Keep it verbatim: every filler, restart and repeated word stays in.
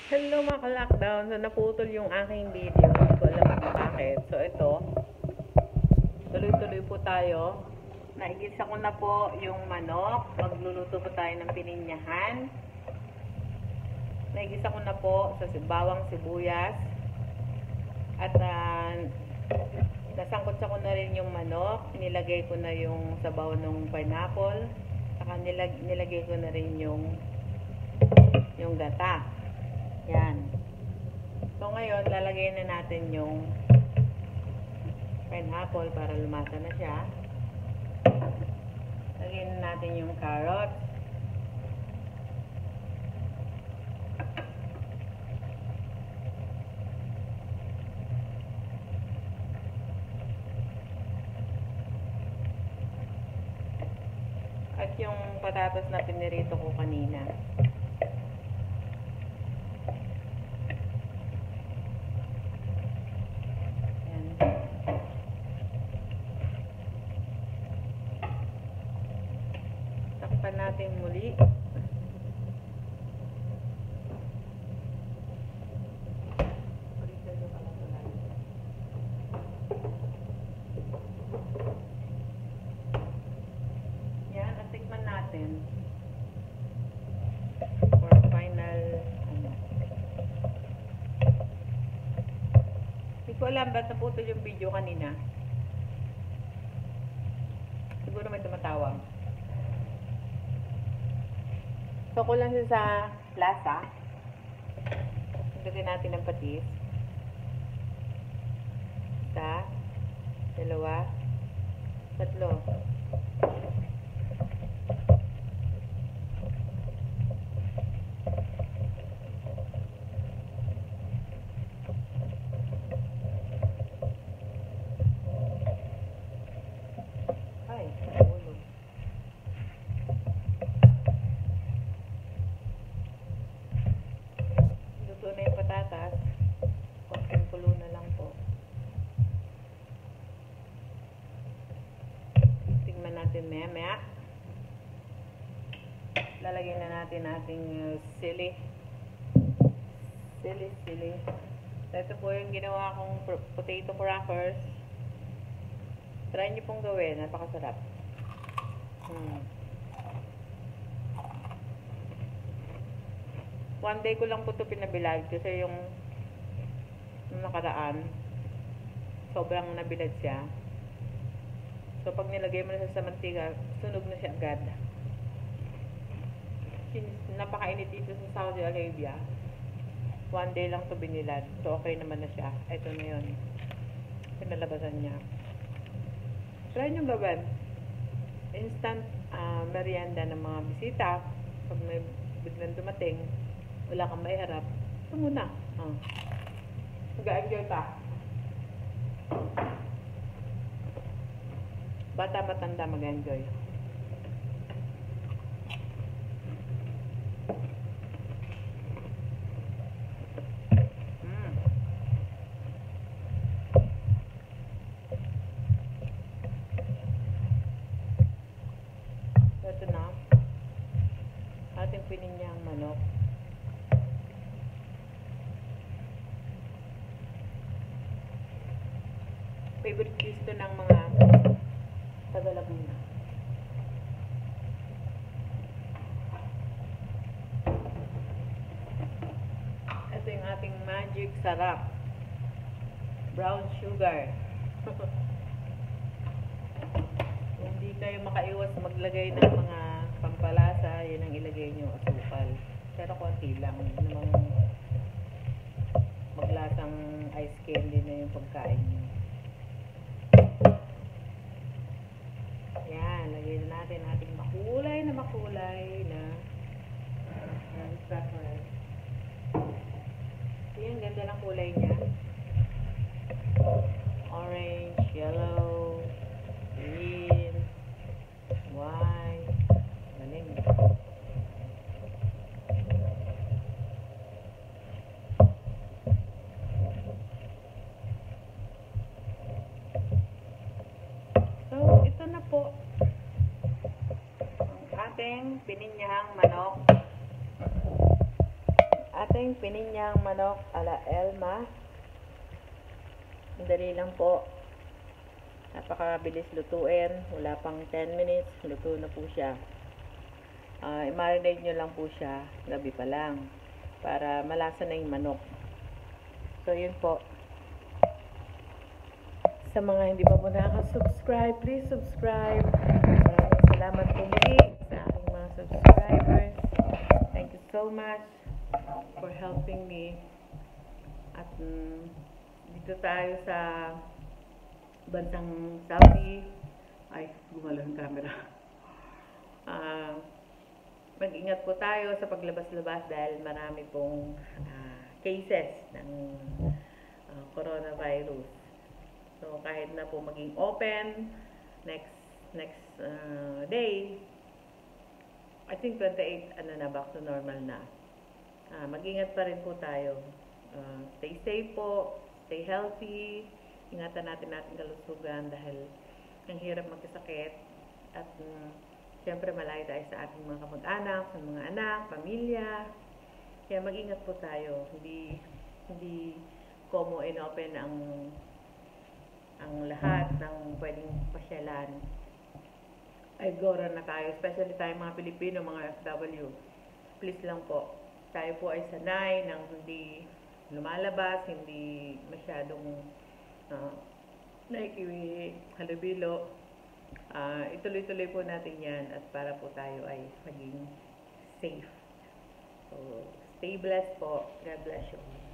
Hello mga ka-lockdown. So, naputol yung aking video. Hindi ko alam kung bakit. So, ito. Tuloy-tuloy po tayo. Naigisa ko na po yung manok. Magluluto po tayo ng pininyahan. Naigisa ko na po sa bawang sibuyas. At uh, nasangkot ko na rin yung manok. Nilagay ko na yung sabaw ng pineapple. Saka nilag nilagay ko na rin yung yung gata. Yan. So, ngayon, lalagay na natin yung pineapple para lumasa na siya. Lagyan na natin yung carrot. At yung patatas na pinirito ko kanina. Takpan natin muli. Yan, at tikman natin. For final, ano. Hindi ko alam ba't naputol yung video kanina. Siguro may tumatawag. So, kulang siya sa lasa. Lagyan natin ng patis. Isa, dalawa, tatlo. Ay, nahulog. Luto na yung patatas. Konting kulo na lang po. Tingnan natin maya maya. Lalagyan na natin ating uh, sili. Sili, sili. So, ito po yung ginawa kong potato crackers. Try nyo pong gawin. Napakasarap. Hmm. One day ko lang po ito pinabilad kasi yung nung nakaraan sobrang nabilad siya. So, pag nilagay mo na siya sa mantika, sunog na siya agad. Napakainit dito sa Saudi Arabia. One day lang ito binilad. So, okay naman na siya. Ito na yun. Pinalabasan niya. Try nyo gawin. Instant uh, merienda ng mga bisita. Pag may biglang dumating, wala kang maiharap, ito muna. Uh. Mag-enjoy ka. Bata matanda mag-enjoy. Mm. Ito na. Ating pininyang manok. Favorite dish to ng mga Tagalaguna. Ito yung ating magic sarap. Brown sugar. Kung hindi kayo makaiwas maglagay ng mga pampalasa, yun ang ilagay nyo, asukal. Pero konti lang. Hindi namang maglasang ice candy na yung pagkain nyo. Yan, lagyan natin ating makulay na makulay na uh, pepper. Yan, ganda ng kulay niya. Orange, yellow, green, white. Galing. So, ito na po ang ating pininyahang manok. At ating pininyang manok ala Elma. Madali lang po. Napakabilis lutuin. Wala pang ten minutes. Luto na po siya. Uh, i-marinate nyo lang po siya gabi pa lang para malasa na yung manok. So, yun po. Sa mga hindi pa po nakaka-subscribe, please subscribe. Maraming salamat po muli sa aking mga subscribers. Thank you so much for helping me. At um, dito tayo sa bansang Saudi. Ay, gumalaw yung camera. Uh, mag-ingat po tayo sa paglabas-labas dahil marami pong uh, cases ng uh, coronavirus. So, kahit na po maging open next next uh, day, I think twenty-eight, ano na, back to normal na. Uh, mag-ingat pa rin po tayo. Uh, stay safe po, stay healthy, ingatan natin natin kalusugan dahil ang hirap magkasakit at um, siyempre malayo tayo sa ating mga kamag-anak, sa mga anak, pamilya. Kaya mag-ingat po tayo. Hindi, hindi como and open ang ang lahat ng pwedeng pasyalan. Ay gora na tayo, especially tayo mga Pilipino, mga F W. Please lang po, tayo po ay sanay ng hindi lumalabas, hindi masyadong uh, nakikihalubilo. Uh, ituloy-tuloy po natin yan at para po tayo ay maging safe. So, stay blessed po. God bless you.